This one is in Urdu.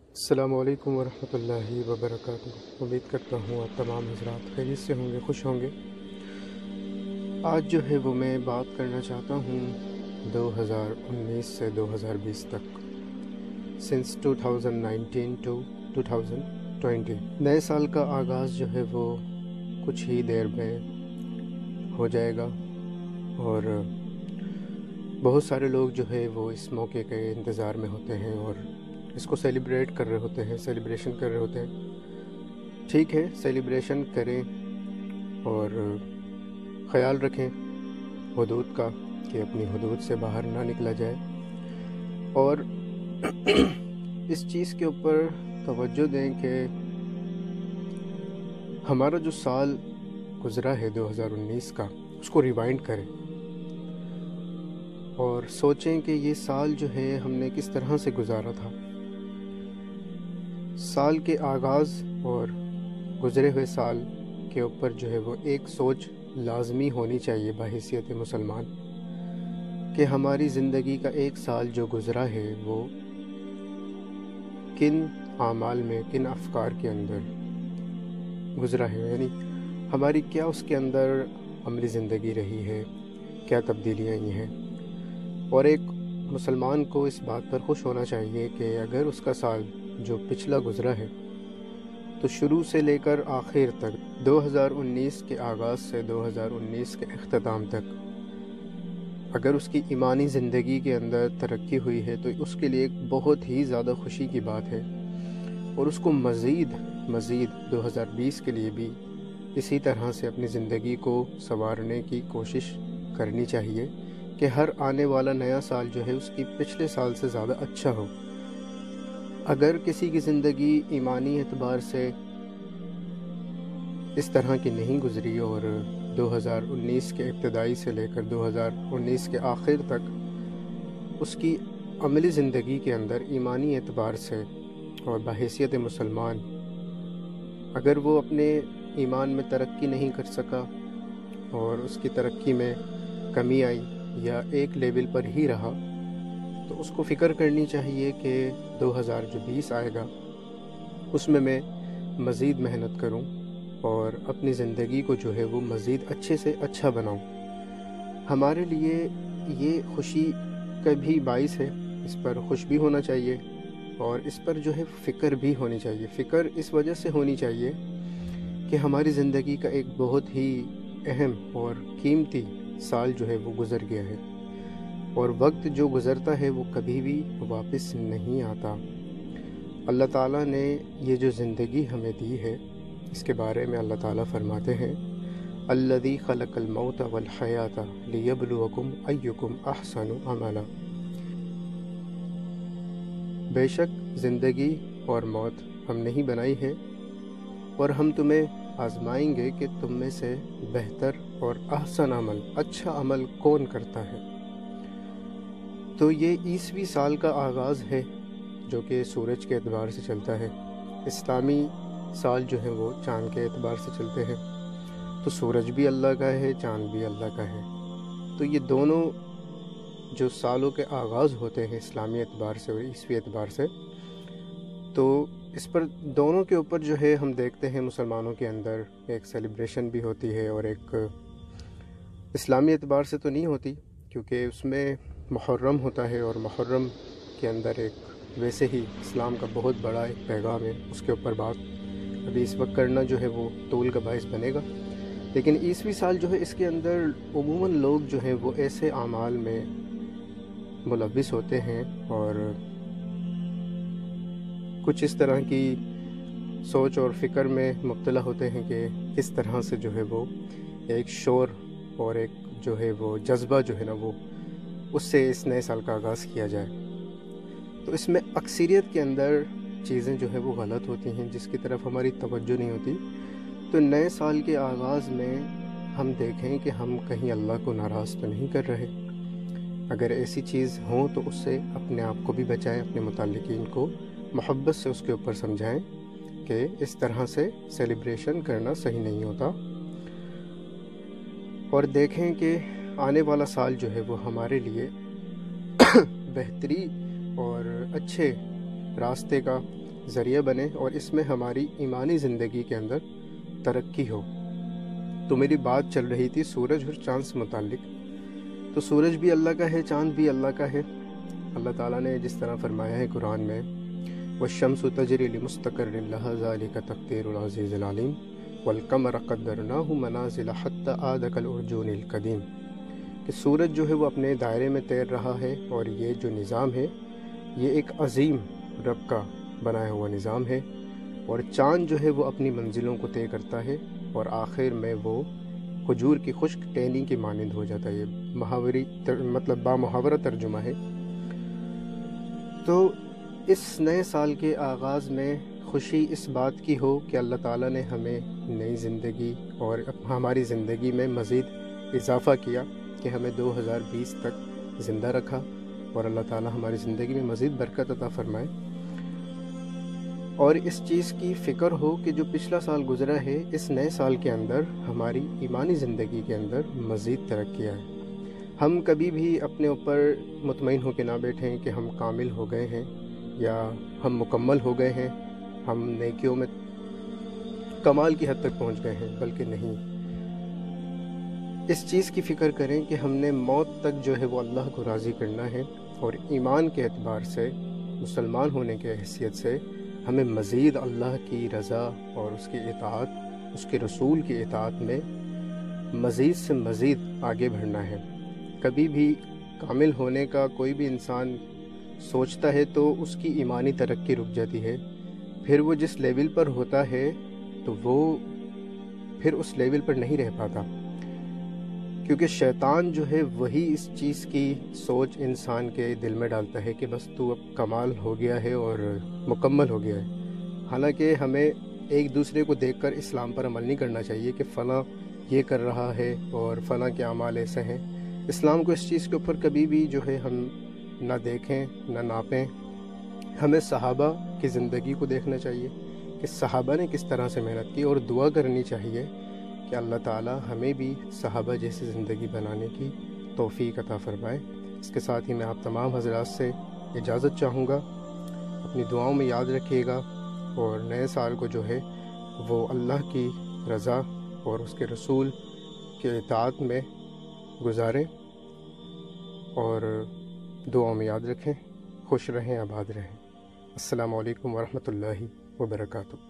السلام علیکم ورحمۃ اللہ وبرکاتہ۔ امید کرتا ہوں آپ تمام حضرات خیریت سے ہوں گے، خوش ہوں گے۔ آج جو ہے وہ میں بات کرنا چاہتا ہوں 2019 سے 2020 تک، سنس 2019 ٹو 2020۔ نئے سال کا آغاز جو ہے وہ کچھ ہی دیر میں ہو جائے گا، اور بہت سارے لوگ جو ہے وہ اس موقع کے انتظار میں ہوتے ہیں اور اس کو سیلیبریشن کر رہے ہوتے ہیں۔ ٹھیک ہے، سیلیبریشن کریں اور خیال رکھیں حدود کا، کہ اپنی حدود سے باہر نہ نکلا جائے، اور اس چیز کے اوپر توجہ دیں کہ ہمارا جو سال گزرا ہے 2019 کا، اس کو ریوائنڈ کریں اور سوچیں کہ یہ سال جو ہے ہم نے کس طرح سے گزارا تھا۔ سال کے آغاز اور گزرے ہوئے سال کے اوپر جو ہے وہ ایک سوچ لازمی ہونی چاہیے بحیثیت مسلمان، کہ ہماری زندگی کا ایک سال جو گزرا ہے وہ کن اعمال میں، کن افکار کے اندر گزرا ہے، یعنی ہماری کیا اس کے اندر عملی زندگی رہی ہے، کیا تبدیلیاں آئی ہیں۔ اور ایک مسلمان کو اس بات پر خوش ہونا چاہیے کہ اگر اس کا سال جو پچھلا گزرا ہے، تو شروع سے لے کر آخر تک، 2019 کے آغاز سے 2019 کے اختتام تک، اگر اس کی ایمانی زندگی کے اندر ترقی ہوئی ہے تو اس کے لیے ایک بہت ہی زیادہ خوشی کی بات ہے، اور اس کو مزید 2020 کے لیے بھی اسی طرح سے اپنی زندگی کو سنوارنے کی کوشش کرنی چاہیے کہ ہر آنے والا نیا سال جو ہے اس کی پچھلے سال سے زیادہ اچھا ہو۔ اگر کسی کی زندگی ایمانی اعتبار سے اس طرح کی نہیں گزری، اور 2019 کے ابتدائی سے لے کر 2019 کے آخر تک اس کی عملی زندگی کے اندر ایمانی اعتبار سے اور بحیثیت مسلمان اگر وہ اپنے ایمان میں ترقی نہیں کر سکا، اور اس کی ترقی میں کمی آئی یا ایک لیول پر ہی رہا، تو اس کو فکر کرنی چاہیے کہ 2020 آئے گا، اس میں مزید محنت کروں اور اپنی زندگی کو جو ہے وہ مزید اچھے سے اچھا بناؤں۔ ہمارے لیے یہ خوشی کا بھی باعث ہے، اس پر خوش بھی ہونا چاہیے، اور اس پر جو ہے فکر بھی ہونی چاہیے۔ فکر اس وجہ سے ہونی چاہیے کہ ہماری زندگی کا ایک بہت ہی اہم اور قیمتی سال جو ہے وہ گزر گیا ہے، اور وقت جو گزرتا ہے وہ کبھی بھی واپس نہیں آتا۔ اللہ تعالیٰ نے یہ جو زندگی ہمیں دی ہے، اس کے بارے میں اللہ تعالیٰ فرماتے ہیں، الذی خلق الموت والحیات لیبلوکم ایکم احسن عملا۔ بے شک زندگی اور موت ہم نے ہی بنائی ہے، اور ہم تمہیں آزمائیں گے کہ تم میں سے بہتر اور احسن عمل، اچھا عمل کون کرتا ہے۔ تو یہ 20ویں سال کا آغاز ہے، جو کہ سورج کے اعتبار سے چلتا ہے۔ اسلامی سال جو ہے وہ چاند کے اعتبار سے چلتے ہیں، تو سورج بھی اللہ کا ہے، چاند بھی اللہ کا ہے۔ تو یہ دونوں جو سالوں کے آغاز ہوتے ہیں اسلامی اعتبار سے اور عیسوی اعتبار سے، تو اس پر دونوں کے اوپر جو ہے ہم دیکھتے ہیں مسلمانوں کے اندر ایک سیلیبریشن بھی ہوتی ہے، اور ایک اسلامی اعتبار سے تو نہیں ہوتی، کیونکہ اس میں محرم ہوتا ہے، اور محرم کے اندر ایک ویسے ہی اسلام کا بہت بڑا ایک پیغام ہے، اس کے اوپر بات ابھی اس وقت کرنا جو ہے وہ طول کا باعث بنے گا۔ لیکن عیسوی سال جو ہے اس کے اندر عموماً لوگ جو ہیں وہ ایسے اعمال میں ملوث ہوتے ہیں، اور کچھ اس طرح کی سوچ اور فکر میں مبتلا ہوتے ہیں کہ کس طرح سے جو ہے وہ ایک شور اور ایک جو ہے وہ جذبہ جو ہے نا، وہ اس سے اس نئے سال کا آغاز کیا جائے۔ تو اس میں اکثریت کے اندر چیزیں جو ہے وہ غلط ہوتی ہیں، جس کی طرف ہماری توجہ نہیں ہوتی۔ تو نئے سال کے آغاز میں ہم دیکھیں کہ ہم کہیں اللہ کو ناراض تو نہیں کر رہے۔ اگر ایسی چیز ہوں تو اس سے اپنے آپ کو بھی بچائیں، اپنے متعلقین کو محبت سے اس کے اوپر سمجھائیں کہ اس طرح سے سیلیبریشن کرنا صحیح نہیں ہوتا، اور دیکھیں کہ آنے والا سال جو ہے وہ ہمارے لیے بہتری اور اچھے راستے کا ذریعہ بنے اور اس میں ہماری ایمانی زندگی کے اندر ترقی ہو۔ تو میری بات چل رہی تھی سورج اور چاند سے متعلق۔ تو سورج بھی اللہ کا ہے، چاند بھی اللہ کا ہے۔ اللہ تعالیٰ نے جس طرح فرمایا ہے قرآن میں، وَالشَّمْسُ تَجْرِي لِمُسْتَقَرٍّ لَهَا ذَلِكَ تَقْدِيرُ الْعَزِيزِ الْعَلِيمِ وَالْقَمَرَ قَدَّرْنَاهُ مَنَازِلَ حَتَّى عَادَ كَالْعُرْجُونِ الْقَدِيمِ، کہ سورج جو ہے وہ اپنے دائرے میں تیر رہا ہے، اور یہ جو نظام ہے یہ ایک عظیم رب کا بنایا ہوا نظام ہے، اور چاند جو ہے وہ اپنی منزلوں کو طے کرتا ہے اور آخر میں وہ کھجور کی خشک ٹہنی کی مانند ہو جاتا ہے۔ یہ محاوری مطلب بامحاورہ ترجمہ ہے۔ تو اس نئے سال کے آغاز میں خوشی اس بات کی ہو کہ اللہ تعالیٰ نے ہمیں نئی زندگی اور ہماری زندگی میں مزید اضافہ کیا، کہ ہمیں 2020 تک زندہ رکھا، اور اللہ تعالیٰ ہماری زندگی میں مزید برکت عطا فرمائے۔ اور اس چیز کی فکر ہو کہ جو پچھلا سال گزرا ہے، اس نئے سال کے اندر ہماری ایمانی زندگی کے اندر مزید ترقی آئے۔ ہم کبھی بھی اپنے اوپر مطمئن ہو کے نہ بیٹھیں کہ ہم کامل ہو گئے ہیں یا ہم مکمل ہو گئے ہیں، ہم نیکیوں میں کمال کی حد تک پہنچ گئے ہیں، بلکہ نہیں، اس چیز کی فکر کریں کہ ہم نے موت تک جو ہے وہ اللہ کو راضی کرنا ہے، اور ایمان کے اعتبار سے، مسلمان ہونے کے حیثیت سے ہمیں مزید اللہ کی رضا اور اس کی اطاعت، اس کے رسول کی اطاعت میں مزید سے مزید آگے بڑھنا ہے۔ کبھی بھی کامل ہونے کا کوئی بھی انسان سوچتا ہے تو اس کی ایمانی ترقی رک جاتی ہے، پھر وہ جس لیول پر ہوتا ہے تو وہ پھر اس لیول پر نہیں رہ پاتا، کیونکہ شیطان جو ہے وہی اس چیز کی سوچ انسان کے دل میں ڈالتا ہے کہ بس تو اب کمال ہو گیا ہے اور مکمل ہو گیا ہے۔ حالانکہ ہمیں ایک دوسرے کو دیکھ کر اسلام پر عمل نہیں کرنا چاہیے کہ فلاں یہ کر رہا ہے اور فلاں کے اعمال ایسے ہیں۔ اسلام کو اس چیز کے اوپر کبھی بھی جو ہے ہم نہ دیکھیں نہ ناپیں۔ ہمیں صحابہ کی زندگی کو دیکھنا چاہیے کہ صحابہ نے کس طرح سے محنت کی، اور دعا کرنی چاہیے کہ اللہ تعالیٰ ہمیں بھی صحابہ جیسی زندگی بنانے کی توفیق عطا فرمائے۔ اس کے ساتھ ہی میں آپ تمام حضرات سے اجازت چاہوں گا، اپنی دعاؤں میں یاد رکھیے گا، اور نئے سال کو جو ہے وہ اللہ کی رضا اور اس کے رسول کے اطاعت میں گزاریں، اور دعاؤں میں یاد رکھیں۔ خوش رہیں، آباد رہیں۔ السلام علیکم ورحمۃ اللہ وبرکاتہ۔